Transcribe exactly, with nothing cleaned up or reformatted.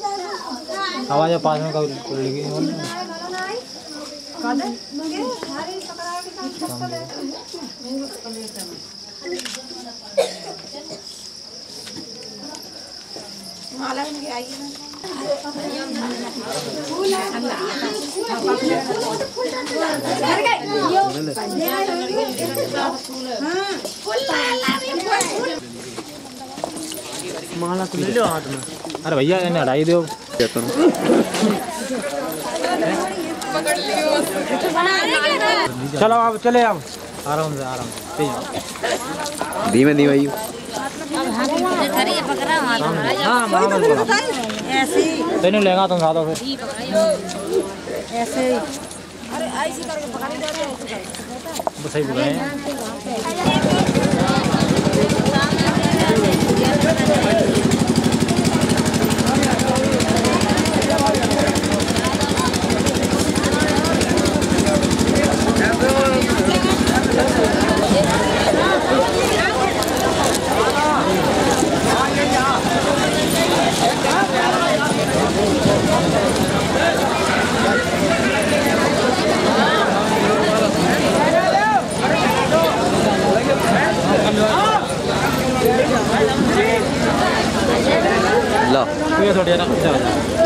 आवाज पास में कभी लगी माला में आई है माला को ले लो हाथ में। अरे भैया इन्हें हटाई दो। चलो आप चले आप आराम से आराम से धीमे धीमे ही हाँ ऐसे तेने लेगा तुम साथ फिर ऐसे अरे ऐसे करके पकड़ दे बस सही बुलाए लो थोड़ी ना